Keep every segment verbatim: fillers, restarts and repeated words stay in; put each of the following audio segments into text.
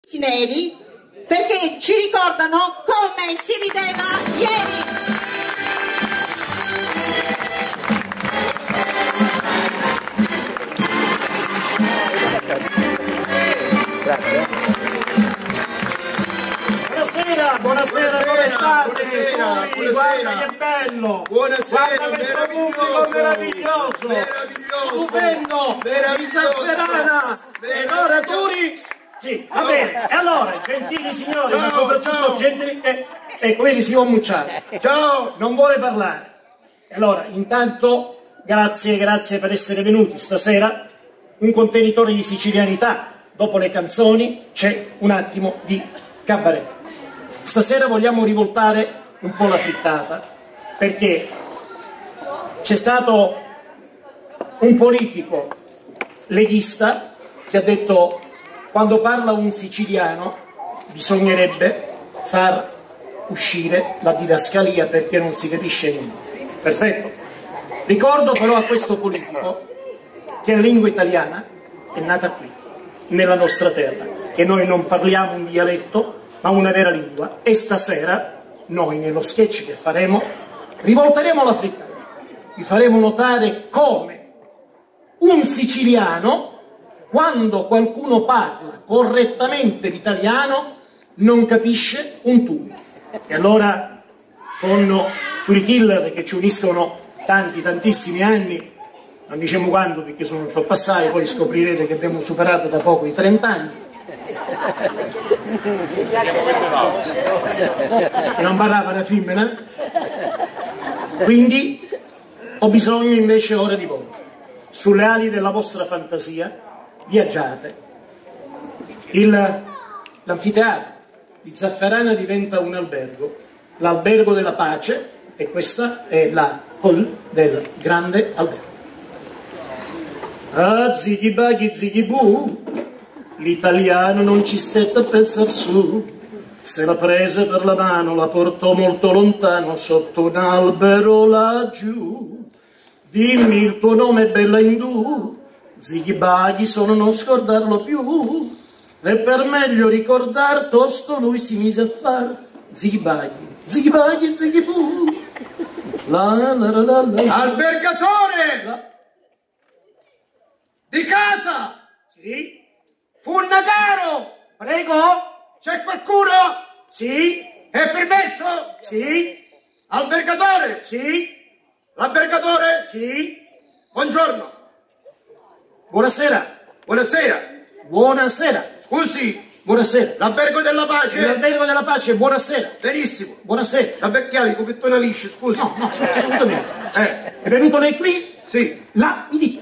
neri perché ci ricordano come si rideva ieri. Buonasera, buonasera, come state? Buonasera, Qui, guarda che bello! Buonasera, guarda questo pubblico meraviglioso! Meraviglioso! Stupendo! Zafferana! E ora Turi! Sì, va bene. E allora, gentili signori, ciao, ma soprattutto ciao. gentili... Eh, ecco, vedi, si può mucciare. Ciao! Non vuole parlare. Allora, intanto, grazie, grazie per essere venuti stasera. Un contenitore di sicilianità. Dopo le canzoni c'è un attimo di cabaret. Stasera vogliamo rivoltare un po' la frittata, perché c'è stato un politico leghista che ha detto: quando parla un siciliano bisognerebbe far uscire la didascalia perché non si capisce niente. Perfetto. Ricordo però a questo politico che la lingua italiana è nata qui, nella nostra terra, che noi non parliamo un dialetto ma una vera lingua, e stasera noi nello sketch che faremo rivolteremo la frittata, vi faremo notare come un siciliano, quando qualcuno parla correttamente l'italiano, non capisce un tubo. E allora, con Turi Killer, che ci uniscono tanti, tantissimi anni, non diciamo quando perché sono troppo assai, poi scoprirete che abbiamo superato da poco i trenta anni, e non parlava da femmina, quindi ho bisogno invece ora di voi. Sulle ali della vostra fantasia viaggiate. L'anfiteatro di Zafferana diventa un albergo, l'albergo della pace, e questa è la hall del grande albergo. Ah, zighi baghi zighi bu, l'italiano non ci stette a pensar su, se la prese per la mano, la portò molto lontano, sotto un albero laggiù. Dimmi il tuo nome, bella indù, zighi baghi sono non scordarlo più, e per meglio ricordar tosto lui si mise a far zighi baghi, zighi baghi, zighi bu. La la la la la. Albergatore! La. Di casa! Sì? Funnagaro! Prego? C'è qualcuno? Sì? È permesso? Sì? Albergatore! Sì? L'albergatore? Sì? Buongiorno! Buonasera. Buonasera! Buonasera. Scusi, Buonasera. l'albergo della pace? L'albergo della pace, buonasera. Benissimo! Buonasera. L'alberchiali, copettona liscia, scusi. No, no, assolutamente. Eh, È venuto lei qui? sì. La, mi dica.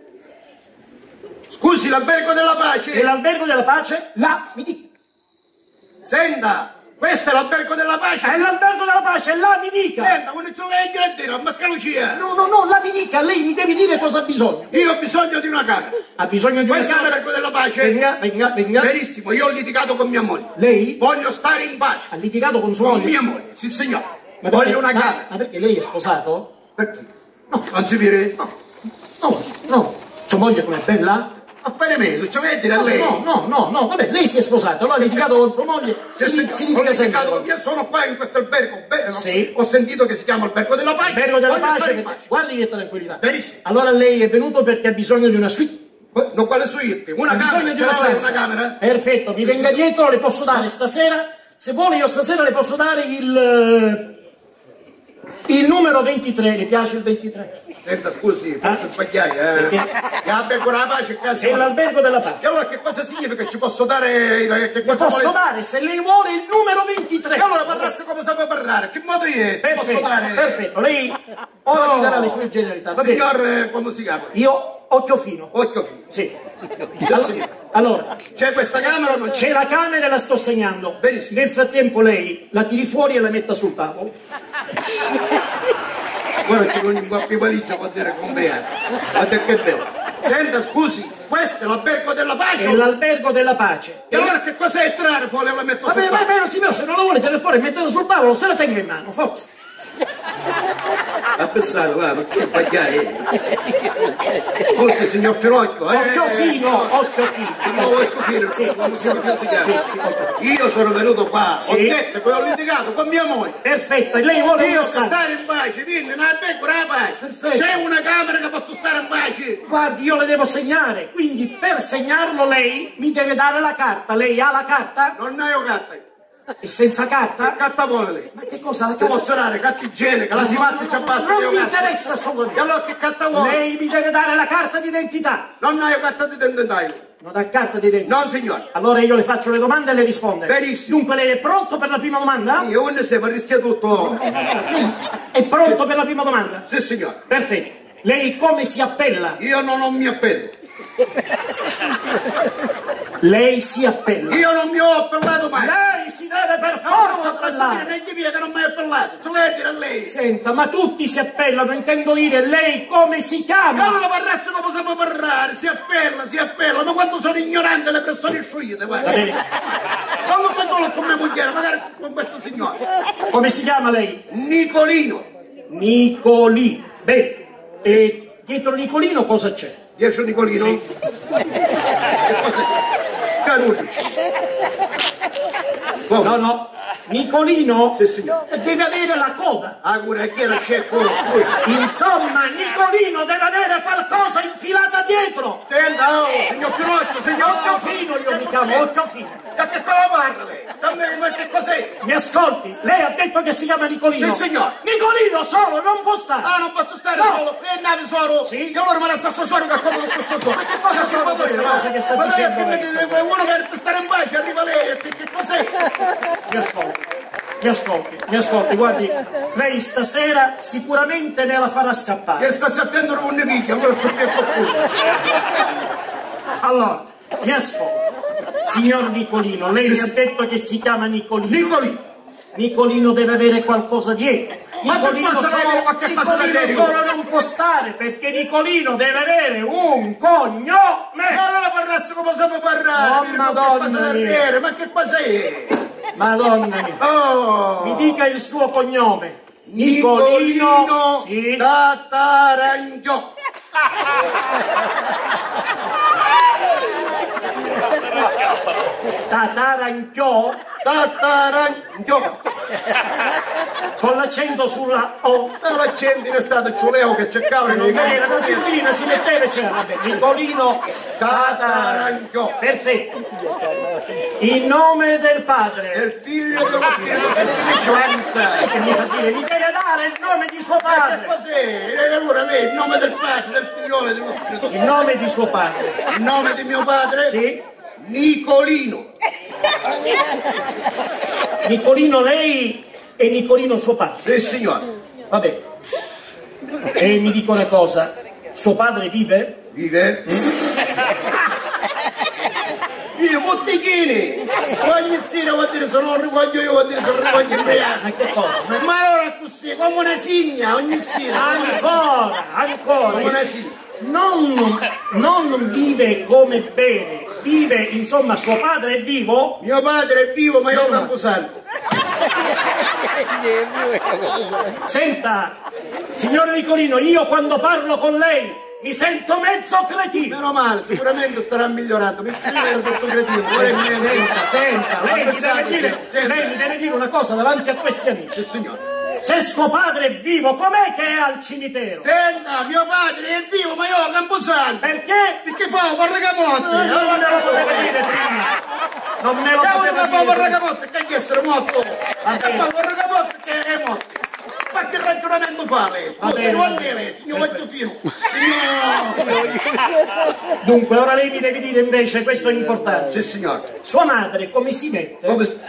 Scusi, l'albergo della pace? E l'albergo della pace? La, mi dica. Senta, questo è l'albergo della pace? È l'albergo della pace, la, mi dica. Senta, quando c'è una leggera a dire, a mascalucia. No, no, no, la mi dica, lei mi deve dire cosa ha bisogno. Io ho bisogno di una camera. Ha bisogno di una Questo è camera? l'albergo della pace? Venga, venga, venga. Benissimo, io ho litigato con mia moglie. Lei Voglio stare in pace. ha litigato con sua Con moglie? mia moglie, sì signore. Ma Voglio perché- una ma- camera. Ma perché lei è sposato? Perché? No. Non si vede? No, no, no. Sua moglie com'è bella? Appena messo, ci vuoi dire a No, lei? no, no, no, no, vabbè, lei si è sposato, allora ha litigato con sua moglie, Sì, si, signore, si ho litiga litigato sempre. con mia- sono qua in questo albergo. Beh, Sì. Ho sentito che si chiama albergo della pace. Albergo della Voglio stare pace, in perché- guardi che tranquillità. Benissimo. Allora lei è venuto perché ha bisogno di una suite. No, quale suite? Una Ha camera? bisogno di Ce una l'ha lei stanza. una camera? Perfetto, mi venga dietro, le posso dare stasera, se vuole io stasera le posso dare il... il numero ventitré, le piace il ventitré? Senta, scusi, forse Ah. sbagliai, eh. Perché? Che albergo della pace a casa. È l'albergo della E pace. allora che cosa significa? Ci posso dare... Che Le cosa posso vuole- dare, se lei vuole, il numero ventitré. E allora parlasse come sapeva parlare, che modo è? Ti Perfetto, posso dare? perfetto, lei ora No. mi darà le sue generalità, va bene? Signor, eh, come si chiama? Io, occhio fino. Occhio fino. Sì. Sì, Allora, sì. allora, C'è questa camera o non c'è? c'è la camera e la sto segnando. Benissimo. Nel frattempo lei la tiri fuori e la metta sul tavolo. Guarda che con un guappi valigia può dire combriare. Guarda che bello. Senta, scusi, questo è l'albergo della pace? È l'albergo della pace. E allora che cos'è entrare fuori e la metto Vabbè, sul vabbè, tavolo? non si può, se non la vuole tirare fuori e metterla sul tavolo, se la tenga in mano, forza. Ha pensato, va, ma che sbagliare? Scusi, signor Finocchio, eh, Occhio fino, occhio fino. No, occhio fino, Sì, quando siamo litigati. Sì, sì, occhio fino. Io sono venuto qua, Sì. ho detto che ho litigato con mia moglie. Perfetto, e lei vuole Io una per stanza. stare in pace, vieni, una pecora a pace. Perfetto. C'è una camera che posso stare in pace. Guardi, io le devo segnare, quindi per segnarlo lei mi deve dare la carta. Lei ha la carta? Non ne ho carta. E senza carta? Carta vuole lei. Ma che cosa la Ti carta? posso dare carta igienica, la si mazza ci basta. Non mi interessa E assolutamente. allora che carta vuole? Lei mi deve dare la carta d'identità. Non ho carta di identità. Non ha carta d'identità? Non signore. Allora io le faccio le domande e le risponde. Benissimo. Dunque lei è pronto per la prima domanda? Io non se mi rischia tutto. È pronto per la prima domanda? Sì signore. Perfetto. Lei come si appella? Io non ho mi appello. Lei si appella. Io non mi ho appellato mai. Lei si deve per Non forza posso dire appellare. neanche via che non mi hai appellato. Ce l'hai a dire a lei. Senta, ma tutti si appellano, intendo dire lei come si chiama? Allora parlasse come possiamo parlare, si appella, si appella, ma quando sono ignorante le persone scioglie, Va bene. non lo solo con mia moglie, magari con questo signore. Come si chiama lei? Nicolino, Nicolì. Bene. E dietro Nicolino cosa c'è? dieci Nicolino? Sì. Che cos'è? Carucci. No, no. Nicolino Sì, signore. deve avere la coda. Ah, pure, chi era c'è quello? Insomma, Nicolino deve avere qualcosa infilata dietro. Senta, oh, signor Finocchio, signor... Occhio fino io mi chiamo, occhio fino. Da che stava parlando lei? Dammi, ma che cos'è? Mi ascolti, lei ha detto che si chiama Nicolino. Sì, signore. Nicolino solo non può stare. Ah, non posso stare No. solo? E navi solo? Sì. E allora me la sta solo che come con questo solo. Ma che cosa sono queste cose che sta ma dicendo lei? lei Ma uno che per stare in pace arriva lei, e che, che cos'è? Mi ascolti, mi ascolti, mi ascolti, guardi, lei stasera sicuramente me la farà Che scappare. sta attendendo un nemico, allora c'è più qualcuno. Allora, mi ascolti. Signor Nicolino, lei mi ha detto che si chiama Nicolino. Nicoli, Nicolino deve avere qualcosa dietro. Ma per Nicolino forza deve avere qualche cosa da Nicolino dietro. solo non può stare perché Nicolino deve avere un cognome. e allora parlasse come possiamo parlare? Oh, Dire, Madonna ma che cosa da mia. dire? Ma che cos'è? Madonna mia. Oh! Mi dica il suo cognome. Nicolino Sì. Tatarangio. Tataranchiò Tatarangio. con l'accento sulla O. Ma l'accento in estate ci volevo che cercavo Non era una tendina, si metteva e si era. Vabbè, Nicolino Tatarangio. Perfetto. Il nome del padre. Del figlio dello spirito di Giovanza. Che mi fa dire, mi deve dare il nome di suo Che padre. cos'è? E allora lei, il nome del padre, del figliolo e dello spirito. Il nome di suo padre. Il nome di mio padre? Sì. Nicolino. Nicolino lei e Nicolino suo padre. Sì, signore. Vabbè. E mi dico una cosa, suo padre vive? Vive? Io, bottichini! Ogni sera vuol dire se non rivoglio io, vuol dire se non rivoglio il Ma reale. che cosa? Ma- Ma allora così, come una signa, ogni sera. Ancora, ancora. Come una signa. Non, non vive come bene, vive, insomma, suo padre è vivo? Mio padre è vivo, ma io ho Camposanto. Senta, signor Nicolino, io quando parlo con lei mi sento mezzo cretino. Meno male, sicuramente starà migliorando. Mi scrive per questo cretino. Senta, senta, lei mi deve dire, Senta. lei mi deve dire una cosa davanti a questi amici. Sì, signore. Se suo padre è vivo, com'è che è al cimitero? Senta, mio padre è vivo, ma io ho Camposanto. Perché? Perché fa un ragamotte? Non me lo poteva dire prima. Non me lo Che poteva vuole fa un dire. ragamotte? Che deve essere morto? Va Che bene. fa un ragamotte che è morto? Ma che ragionamento fa lei? Va Scusi, bene. non è lei, signor Vecchiotino. No! Dunque, ora lei mi deve dire invece, questo è importante. Sì, signore. Sua madre come si mette? Come... si-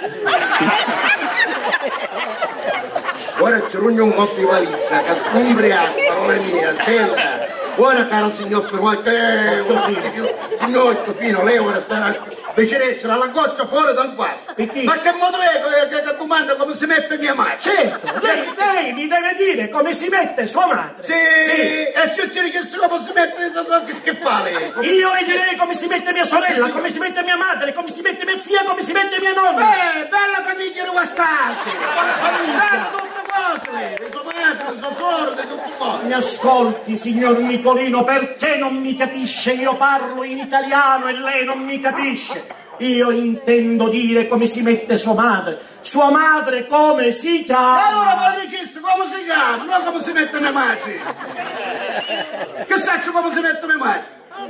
Ora ci rugno un po' di valigia, che scombриato, parole mie, senta. Ora, caro signor Finocchio, eh, signor Fino, lei ora sta invece di essere alla goccia fuori dal vaso. Perché? Ma che modo è che, che, che domanda come si mette mia madre? Certo, lei, lei mi deve dire come si mette sua madre. Sì, e se ci richieste come si mette, che, che fa lei? Io le direi come si mette mia sorella, come si mette mia madre, come si mette mia zia, come si mette mia nonna. Eh, bella famiglia di quest'altro! Sanno tutte cose! lei, le sue madri, le sue sorelle, tutti quanti. Mi ascolti, signor Nicolino, perché non mi capisce? Io parlo in italiano e lei non mi capisce. Io intendo dire come si mette sua madre. Sua madre come si chiama? E allora poi dicessi come si chiama, non come si mette mia madre. Che saccio come si mette mia madre?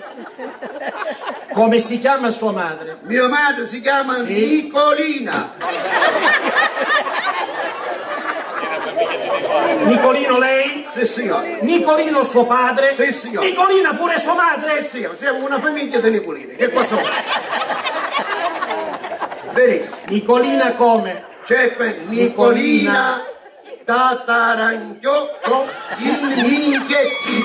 Come si chiama sua madre? Mia madre si chiama Sì. Nicolina. Nicolino lei? Sì, signore. Nicolino suo padre? Sì, signore. Nicolina pure sua madre? Eh sì, siamo una famiglia di Nicolini. Che cosa vuoi? Vedi, Nicolina come? c'è per Nicolina Tataranchio in minchietti.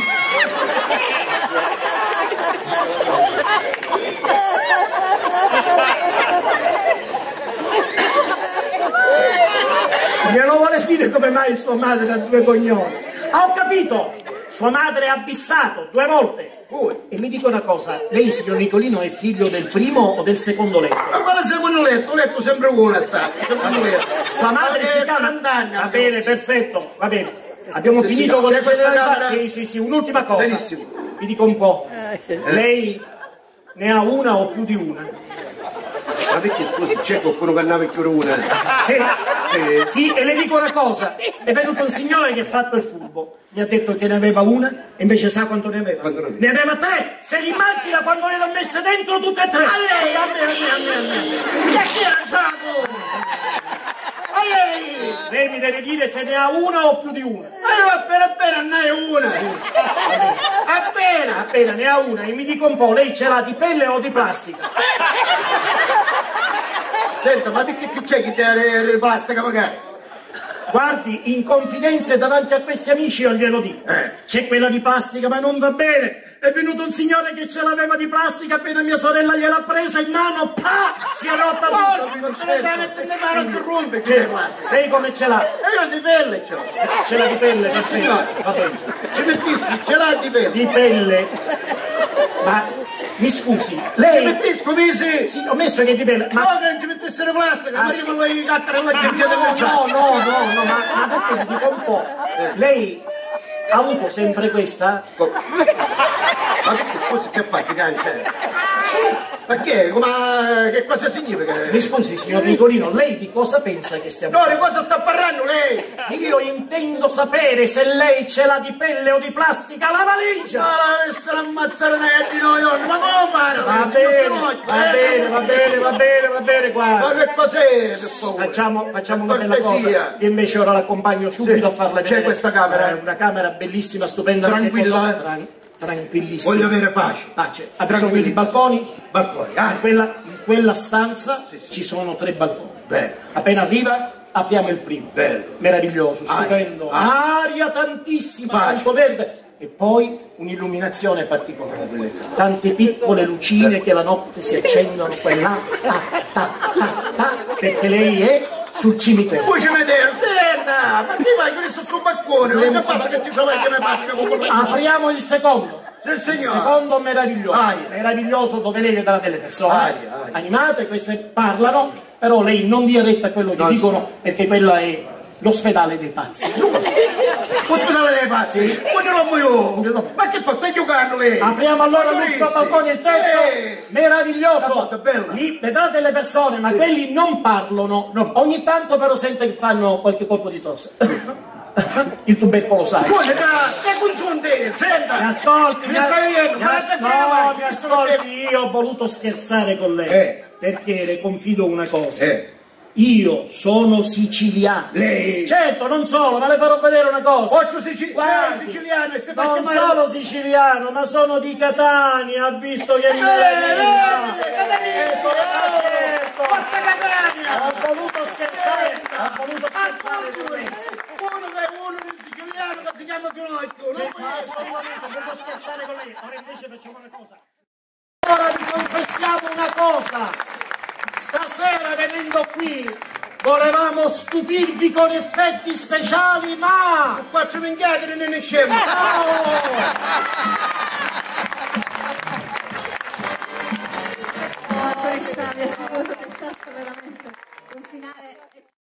Glielo vuole dire come mai sua madre ha due cognomi? Ah, ho capito! Sua madre è abissato due volte. Poi, E mi dica una cosa, lei, signor Nicolino, è figlio del primo o del secondo letto? ma quale secondo letto? Letto sempre uno sta. Secondo letto. Sua madre si chiama... Andanni, Va bene, perfetto, va bene. Abbiamo Sì, finito sì, con c'è le questa generalità? camera? Sì, sì, sì, un'ultima cosa. Benissimo. Mi dica un po', lei ne ha una o più di una? Ma perché scusi, c'è qualcuno che andava più una? Sì, Sì. sì, e le dico una cosa, è venuto un signore che ha fatto il furbo, mi ha detto che ne aveva una e invece sa quanto ne aveva? Quanto ne aveva? Ne aveva tre, se li immagina quando le l'ho messe dentro tutte e tre. A lei, a me, a me, a me, a me. E chi ha lanciato? A lei! Lei mi deve dire se ne ha una o più di una. Ma io appena appena ne hai una! Appena! Appena ne ha una e mi dica un po', lei ce l'ha di pelle o di plastica? Senta, ma perché che c'è chi deve plastica magari? Guardi, in confidenza e davanti a questi amici io glielo dico. Eh. C'è quella di plastica, ma non va bene. È venuto un signore che ce l'aveva di plastica, appena mia sorella gliel'ha presa in mano, pa! Si è rotta Porca, tutto. non se ne sa mettere le mani, non si rompe, c'è Certo. plastica. Lei come ce l'ha? E io di pelle ce l'ho. Ce l'ha di pelle, perfetto. Signore, Va bene. ci mettissi, ce l'ha di pelle. Di pelle. Ma mi scusi, Ci lei... mettissi, come Sì, ho messo che di pelle, ma... No, che non ci mettesse la plastica, Ah, ma sì. io non voglio cattare l'agenzia del No, mercato. no, no, no, no, ma, ma perché mi dica un po'? Lei ha avuto sempre questa? Ma che scusi, che fa, si cancia? Ma che? Come, che cosa significa? Mi scusi, signor Nicolino, lei di cosa pensa che stiamo No, di cosa sta parlando lei? Io intendo sapere se lei ce l'ha di pelle o di plastica la Ma valigia! la essere ammazzare nei noi, ma come fare? Va bene, va bene, va bene, va bene, va bene, Ma guarda. che cos'è, per favore? Facciamo, facciamo una Per bella cortesia. cosa. Io invece ora l'accompagno subito Sì, a farle c'è vedere. questa camera? È una camera bellissima, stupenda. Tranquilla, che cosa- eh? tran- tranquillissima. Voglio avere pace. Pace. Ha bisogno di balconi? Balconi, ah, In quella, in quella stanza Sì, sì. ci sono tre balconi. Bello. Appena arriva, apriamo il primo. Bello. Meraviglioso, Aria. stupendo. Ah. Aria tantissima, Pace. tanto verde. E poi un'illuminazione particolare. Tante piccole lucine che la notte si accendono quella ta, ta, ta, ta, perché lei è sul cimitero. Poi ci vediamo, senta, ma ti vai con questo sul balcone, non c'è fatto che ci sono che mi faccio con quello. Apriamo il secondo. Sì, Il signore. secondo meraviglioso. Aria. Meraviglioso dove lei vedrà delle persone Aria, aria. animate, queste parlano, però lei non dia retta a quello che No, dicono perché quella è l'ospedale dei pazzi. Ospedale dei pazzi, quando non voglio. No. Ma che fa, stai giocando lei? Apriamo allora l'ultimo balcone, il terzo, Eh. meraviglioso. Una cosa bella. Lì vedrà delle persone, ma quelli non parlano. No. Ogni tanto però sente che fanno qualche colpo di tosse. Il tubercolosario. Guarda, che confonde, senta. Mi ascolti, Mi stai vedendo, mi ma as- che no, fai? mi ascolti, io ho voluto scherzare con lei, Eh. perché le confido una cosa. Eh. Io sono siciliano. Lei? Certo, non solo, ma le farò vedere una cosa. Occhio siciliano, Guardi, siciliano, e se fa non chiamare... sono siciliano, ma sono di Catania, ha visto che mi Eh, meraviglia. eh, Catania! Eh, sono da certo. Forza Catania! Ho voluto scherzare, ho voluto scherzare con lei. Uno che è uno del siciliano che si chiama Finocchio, Sì, non ma assolutamente, voglio scherzare con lei. Ora invece facciamo una cosa. Ora vi confessiamo una cosa. Stasera venendo qui volevamo stupirvi con effetti speciali, ma... faccio minchiate e ne ne scemo. Oh! questa vi assicuro che è stato veramente un finale